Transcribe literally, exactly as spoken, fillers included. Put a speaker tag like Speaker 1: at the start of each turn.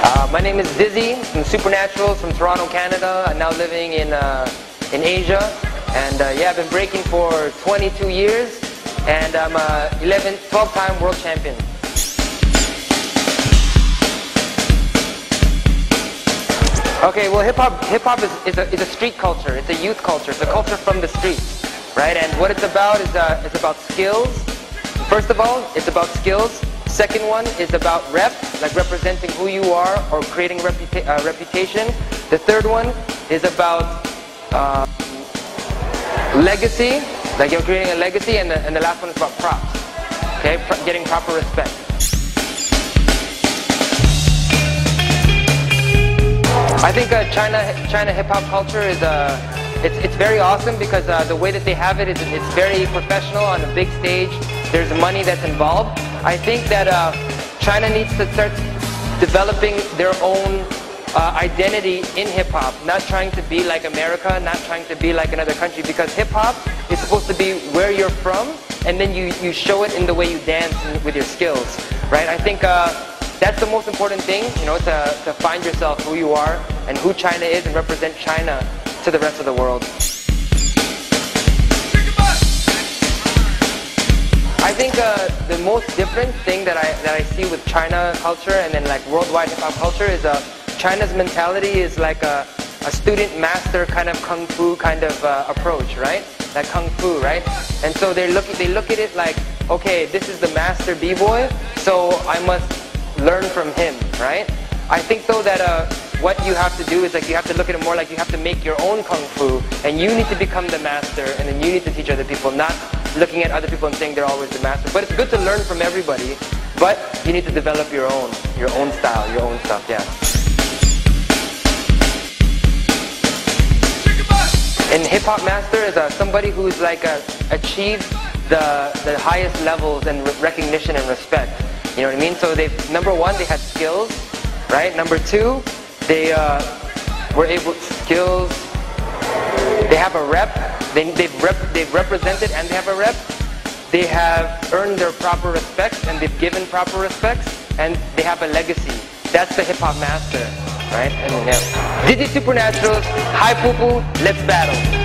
Speaker 1: Uh, my name is Dizzy from Supernaturals from Toronto, Canada. I'm now living in, uh, in Asia. And uh, yeah, I've been breaking for twenty-two years. And I'm a eleven, twelve time world champion. Okay, well hip-hop hip hop is, is, a, is a street culture. It's a youth culture. It's a culture from the streets, right? And what it's about is uh, it's about skills. First of all, it's about skills. Second one is about rep, like representing who you are or creating reputa uh, reputation. The third one is about uh, legacy, like you're creating a legacy. And the, and the last one is about props, okay? Pro getting proper respect. I think uh, China China hip hop culture is uh, it's it's very awesome because uh, the way that they have it is it's very professional on a big stage. There's money that's involved. I think that uh, China needs to start developing their own uh, identity in hip hop, not trying to be like America, not trying to be like another country, because hip hop is supposed to be where you're from, and then you you show it in the way you dance and with your skills, right? I think. Uh, That's the most important thing, you know, to, to find yourself, who you are, and who China is, and represent China to the rest of the world. I think uh, the most different thing that I, that I see with China culture and then like worldwide hip-hop culture is uh, China's mentality is like a, a student-master kind of kung fu kind of uh, approach, right? Like kung fu, right? And so they look, they look at it like, okay, this is the master b-boy, so I must learn from him, right? I think though that uh, what you have to do is like you have to look at it more like you have to make your own kung fu, and you need to become the master, and then you need to teach other people, not looking at other people and saying they're always the master. But it's good to learn from everybody, but you need to develop your own, your own style, your own stuff, yeah. And hip hop master is uh, somebody who's like uh, achieved the the highest levels and re recognition and respect. You know what I mean? So they, number one, they had skills, right? Number two, they uh, were able skills. They have a rep. They, they've rep. They've represented and they have a rep. They have earned their proper respect and they've given proper respects, and they have a legacy. That's the hip hop master, right? And yeah. Dizzy Supernaturals, Hi Poo Poo, let's battle.